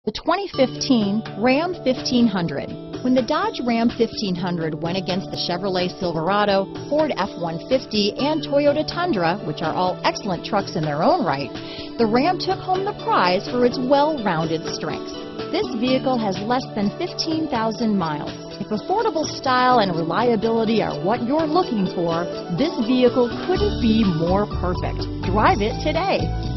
The 2015 Ram 1500. When the Dodge Ram 1500 went against the Chevrolet Silverado, Ford F-150, and Toyota Tundra, which are all excellent trucks in their own right, the Ram took home the prize for its well-rounded strengths. This vehicle has less than 15,000 miles. If affordable style and reliability are what you're looking for, this vehicle couldn't be more perfect. Drive it today.